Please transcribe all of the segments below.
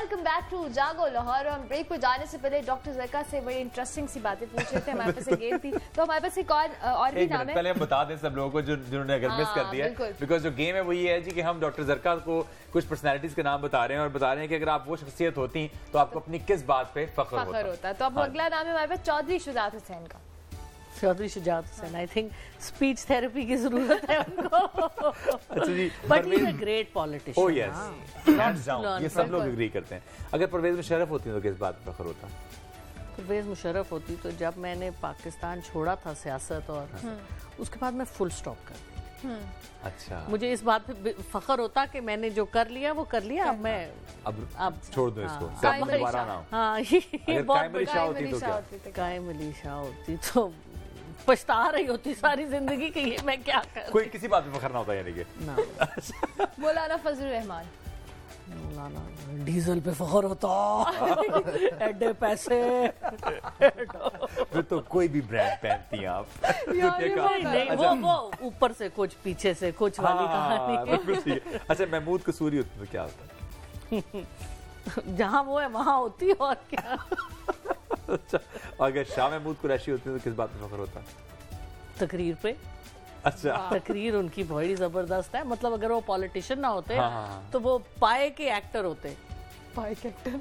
Welcome back to जागो लाहौर। हम break पर जाने से पहले डॉक्टर ज़रका से बड़ी इंटरेस्टिंग सी बातें पूछ रहे थे। हमारे पास एक गेम थी, तो हमारे पास एक और भी नाम है। पहले हम बता दें सब लोगों को जिन्होंने अगर मिस कर दिया है, बिकॉज जो गेम है वो ये है जी कि हम डॉक्टर ज़रका को कुछ पर्सनालिटीज के नाम बता रहे हैं और बता रहे हैं कि अगर आप वो शख्सियत होती तो आपको अपनी किस बात पे फख्र होता। तो अब अगला नाम है हमारे पास चौधरी शुजात हुसैन का। Chaudhary Shujaat Hussain, I think speech therapy की जरूरत है उनको। अच्छा जी, but he is a great politician. Oh yes, ये सब लोग एग्री करते हैं। अगर परवेज मुशर्रफ होती तो किस बात पे फख्र होता? परवेज मुशर्रफ होती तो जब मैंने पाकिस्तान छोड़ा था सियासत और उसके बाद मैं फुल स्टॉप कर दी। अच्छा, मुझे इस बात पे फख्र होता कि मैंने जो कर लिया वो कर लिया, अब मैं अब छोड़ दो इसको। दोबारा ना। हाँ, ये बहुत कायम अली शाह होती तो क्या? कायम अली शाह होती तो पछता रही होती सारी जिंदगी कि ये मैं क्या कर। कोई किसी बात पे फख्र ना होता यानी कि ना। मौलाना फजल रहमान। मौलाना डीजल पे फख्र होता। एडे पैसे। फिर तो कोई भी ब्रांड पहनती हैं आप। नहीं, वो ऊपर से कुछ पीछे से कुछ वाली कहानी। अच्छा, महमूद कसूरी होती तो क्या होता? जहाँ वो है वहाँ होती और क्या। अच्छा, अगर शाह महमूद कुरैशी होती तो किस बात पे फख्र होता? तकरीर पे। अच्छा, तकरीर उनकी बड़ी जबरदस्त है। मतलब अगर वो पॉलिटिशियन ना होते तो वो पाए के एक्टर होते। पाए के एक्टर।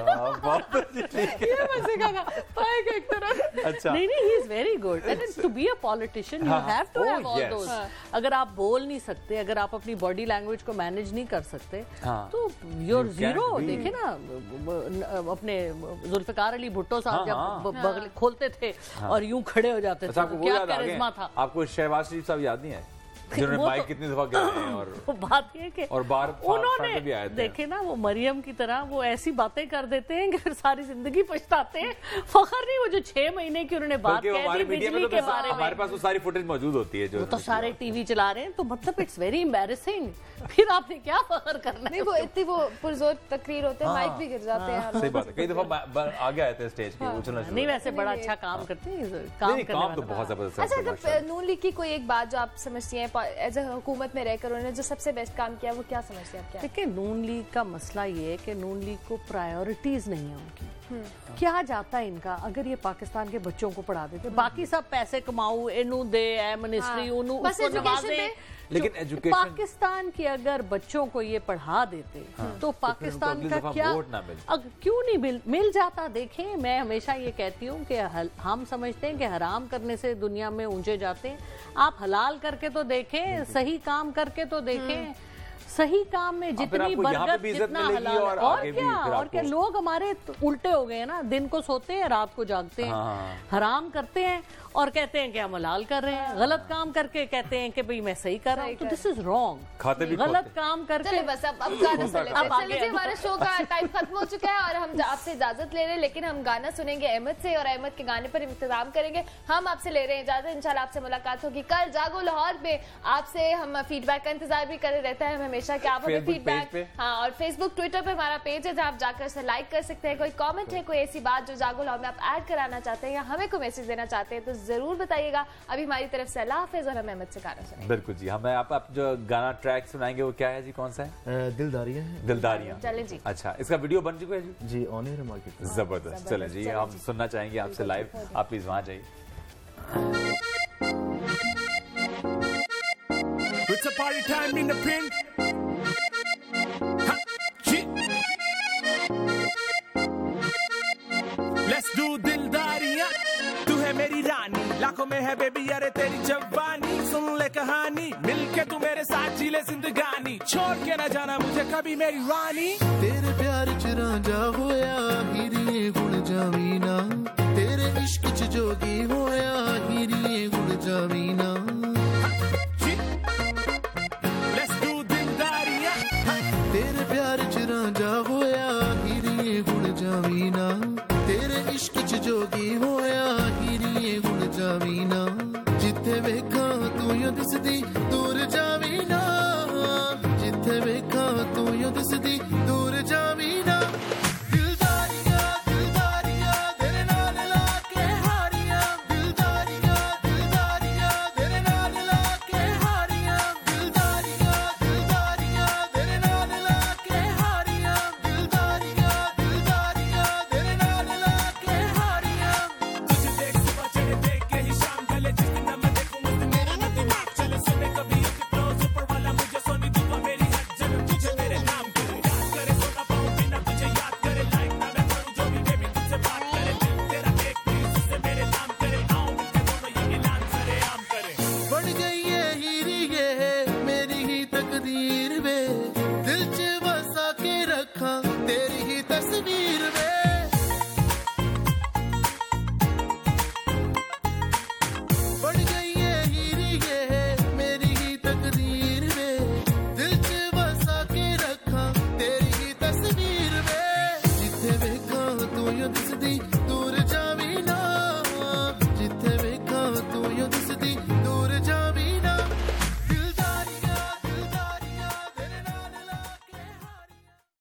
ये मजे का पाए के एक्टर। अच्छा, नहीं, he is very good. And to be a politician you have to have all those. अगर आप बोल नहीं सकते, अगर आप अपनी बॉडी लैंग्वेज को मैनेज नहीं कर सकते तो यूर जीरो। देखे ना अपने जुल्फिकार अली भुट्टो साहब जब बगल खोलते थे और यूं खड़े हो जाते थे, क्या करिश्मा था। आपको शहबाज शरीफ साहब याद नहीं है जिन्होंने माइक कितनी दफा गिराए हैं? और वो बात ये कि और बार उन्होंने भी आए थे। देखे ना, वो मरियम की तरह वो ऐसी बातें कर देते हैं कि फिर सारी जिंदगी पछताते हैं। फखर नहीं, वो जो 6 महीने की उन्होंने बात कह दी बिजली के बारे में, हमारे पास वो सारी फुटेज मौजूद होती है जो तो सारे टीवी चला रहे हैं। तो मतलब इट्स वेरी एम्बैरेसिंग। फिर आपने क्या फखर करना है? वो इतनी वो पुरजोर तकरीर होते हैं, माइक भी गिर जाते हैं। सही बात है, कई दफा आगे आए थे स्टेज पे उछलना शुरू। नहीं, वैसे बड़ा अच्छा काम करते हैं, काम तो बहुत जबरदस्त। अच्छा, जब नून लीग की कोई एक बात जो आप समझती हैं एज ए हुकूमत में रहकर उन्होंने जो सबसे बेस्ट काम किया, वो क्या समझते हैं आप? क्या देखिए, नून लीग का मसला ये है कि नून लीग को प्रायोरिटीज नहीं है उनकी। क्या जाता है इनका? अगर ये पाकिस्तान के बच्चों को पढ़ा देते, बाकी सब पैसे कमाऊ, इनू दे, मिनिस्ट्री उन्नू उसको नवाजे, लेकिन एजुकेशन पाकिस्तान के अगर बच्चों को ये पढ़ा देते तो पाकिस्तान का क्या क्यों नहीं मिल जाता? देखें, मैं हमेशा ये कहती हूँ कि हम समझते हैं कि हराम करने से दुनिया में ऊंचे जाते हैं। आप हलाल करके तो देखें, सही काम करके तो देखें। सही काम में जितनी बरकत, जितना हलाल, और क्या लोग हमारे उल्टे हो गए हैं ना, दिन को सोते हैं, रात को जागते हैं, हराम करते हैं और कहते हैं कि हम हलाल कर रहे हैं। गलत काम करके कहते हैं कि भाई मैं सही कर रहा हूँ। तो दिस इज रॉन्ग। गलत काम करके बस अब गाना सुन लेते हैं। हमारे शो का टाइम खत्म हो चुका है और हम आपसे इजाजत ले रहे हैं, लेकिन हम गाना सुनेंगे अहमद से और अहमद के गाने पर इंतजाम करेंगे। हम आपसे ले रहे हैं इजाजत। इंशाल्लाह आपसे मुलाकात होगी कल जागो लाहौर में। आपसे हम फीडबैक का इंतजार भी करे रहता है हमेशा कि आप हमें फीडबैक, हाँ, और फेसबुक ट्विटर पे हमारा पेज है जहाँ आप जाकर से लाइक कर सकते हैं। कोई कमेंट है, कोई ऐसी बात जो जागो लाहौर में आप ऐड कराना चाहते हैं या हमें कोई मैसेज देना चाहते हैं तो जरूर बताइएगा। अभी हमारी तरफ से अल्लाह हाफिज और हम अहमद से गाना सुनेंगे। बिल्कुल जी, हमें आप जो गाना ट्रैक सुनाएंगे वो क्या है जी? कौन सा है? दिलदारियां है। दिलदारियां, चलें जी। अच्छा, इसका वीडियो बन चुका है जी? जी, ऑन एयर मार्केट। जबरदस्त। चलें जी, हम सुनना चाहेंगे आपसे लाइव। आप प्लीज वहां जाइए। It's a party time in the pin. Let's do दिलदारियां। तू है मेरी रानी, लाखों में है बेबी, अरे तेरी जवानी। सुन ले कहानी, मिलके तू मेरे साथ जी ले जिंदगानी। छोड़ के ना जाना मुझे कभी मेरी रानी। तेरे प्यार च रांझा होया, हीरिए गुण जावीना। तेरे इश्क च जोगी होया, हीरिए गुण जावीना। तेरे प्यार च रांझा होया, हीरिए गुण जावीना। तेरे इश्क च जोगी होया, हीरिए गुण जावीना। जिथे वेखा तू यो दिसदी, दूर जावीना। जिथे वेखा तू यो दिसदी, दूर जावीना। दिलदारियां दिलदारियां तेरे नाल लाके हारियां। दिलदारियां दिलदारियां तेरे नाल लाके हारियां। दिलदारियां दिलदारियां तेरे नाल लाके हारियां। दिलदारियां वीर वे